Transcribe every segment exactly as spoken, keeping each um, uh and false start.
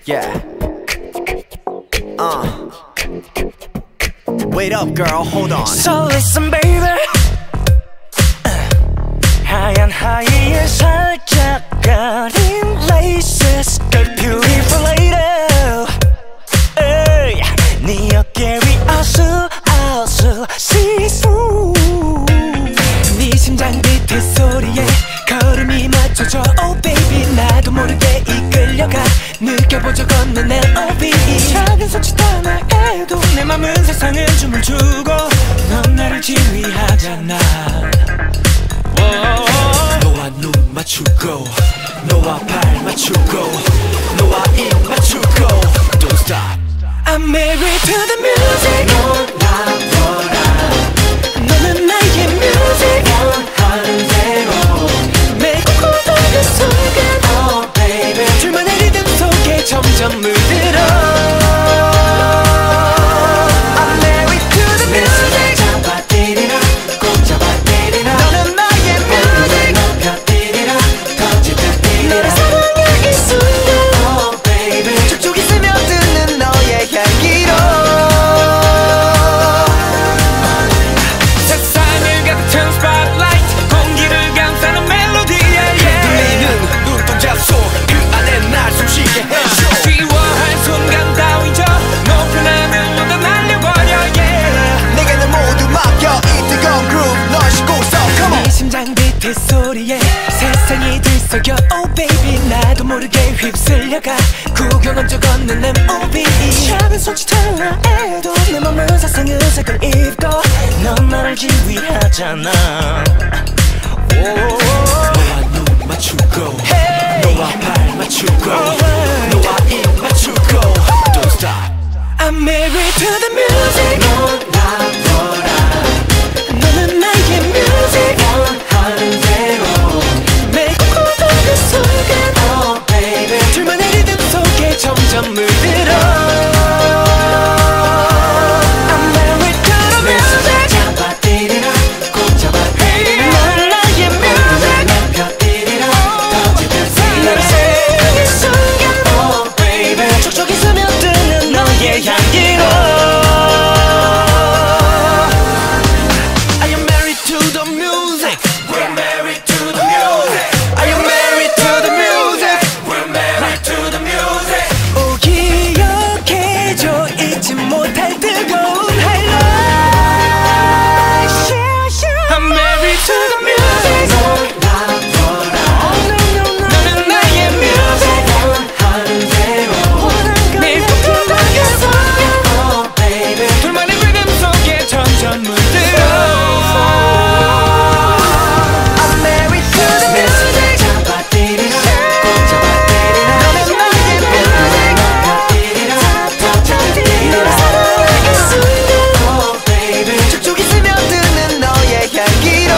Yeah. Uh. Wait up, girl. Hold on. So listen, baby. 하얀 하이에 살짝 가린 laces, girl, beautiful lady. Hey, 네 어깨 위 아슬 아슬 see-through. 네 심장 비트 소리에 걸음이 맞춰져. Oh baby, 나도 모르게 이끌려가. 느껴보자 걷는 멜로디. 작은 손짓 하나에도 내 맘은 세상을 춤을 추고. 넌 나를 지휘하잖아. 너와 눈 맞추고, 너와 발 맞추고, 너와 입 맞추고. Don't stop. I'm married to the music. 놀라워라. 너는 나의 music. 원하는 대로 매일 꿈꾸던 그 순간. Oh baby, 줄만의 리듬 속에 점점 물들어. I'm married to the music. 잡아들이라, 꼭 잡아들이라. 너는 나의 music. 높여들이라, 더 짙어들이라. 너를 사랑해 이 순간. Oh baby, 촉촉이 스며드는 너의 향기로. 세상을 가득 채운 spotlight, 공기를 감싸는 멜로디. 흔들리는 눈동자 속 그 안에 날 숨쉬게 해줘. 쉬워할 순간 따위죠. 높은 하늘 너도 날려버려. Yeah. 내게 널 모두 맡겨. 이 뜨거운 groove 널 싣고서 come on. 네 심장 비트 소리에 세상이 들썩여. Oh baby, 나도 모르게 휩쓸려가. 구경한 적 없는 엠오비. 작은 손짓 하나에도 내 맘은 세상의 색을 입고. 넌 나를 지휘하잖아. 너와 눈 맞추고, Hey. 너와 발 맞추고, Alright. 너와 입 맞추고. Don't stop. I'm married to the music. 놀라워라. 너는 나의 music. 원하는 대로 매일 꿈꾸던 그 순간. Oh baby, 둘만의 리듬 속에 점점 물들어. I'm married to the music. 잡아들이라, 꼭 잡아들이라. 너는 나의 music. 높여들이라, 더 짙어들이라. 너를 사랑하는 이 순간. Oh baby, 촉촉이 스며드는 너의 향기로. I am married to the music. we're married to the music. I am married to the music. We're married to the music. 오, 기억해줘 잊지 못할 뜨거운 highlight. I'm married to the music. 놀라워라. 너는 나의 music. 원하는 대로 매일 꿈꾸던 그 순간. Oh baby, 둘만의 리듬 속에 점점 물들어. I'm married to the music. 잡아들이라, 꼭 잡아들이라. 너는 나의 music. 높여들이라, 더 짙어들이라. 너를 사랑하는 이 순간. Oh baby, 촉촉이 스며드는 너의 향기로.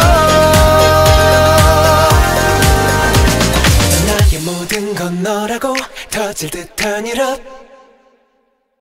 나의 모든 건 너라고 터질 듯한 이